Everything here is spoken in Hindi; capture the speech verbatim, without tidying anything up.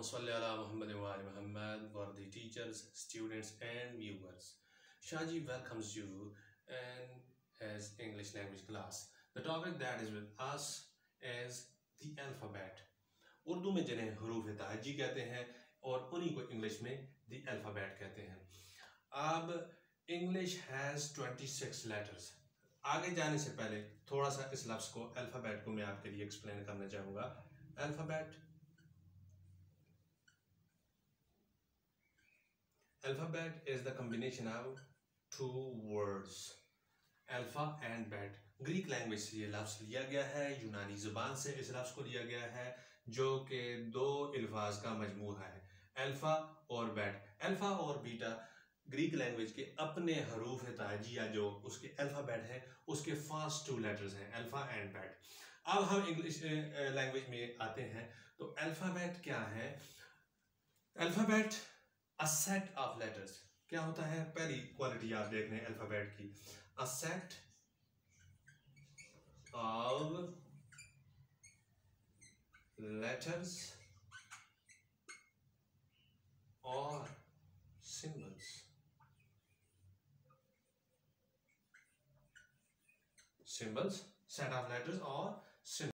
salli ala Muhammad wa ali Muhammad for the teachers, students and viewers. Shaji welcomes you in his English language class. The topic that is with us is the alphabet. Urdu में जिन्हें हरूफ ताजी कहते हैं और उन्हीं को इंग्लिश में the alphabet कहते हैं. अब English has twenty-six letters. आगे जाने से पहले थोड़ा सा इस लफ्ज़ को अल्फ़ाबेट को मैं आपके लिए एक्सप्लेन करना चाहूँगा. Alphabet alphabet is the combination of two words alpha and bet. Greek language से ये लफ्ज़ लिया गया है, यूनानी ज़ुबान से इस लफ्ज़ को लिया गया है, जो कि दो अल्फाज का मजमूआ है, अल्फ़ा और बेट. अल्फ़ा और बीटा ग्रीक लैंग्वेज के अपने हरूफ ताजिया जो उसके अल्फ़ाबेट हैं उसके फर्स्ट टू लेटर्स हैं, अल्फ़ा एंड बेट. अब हम इंग्लिश लैंग्वेज में आते हैं तो अल्फ़ाबेट क्या है? Alphabet a set of letters. क्या होता है? पहली क्वालिटी आप देख रहे हैं अल्फ़ाबेट की, अ सेट ऑफ लेटर्स और symbols. Symbols, set of letters or symbols.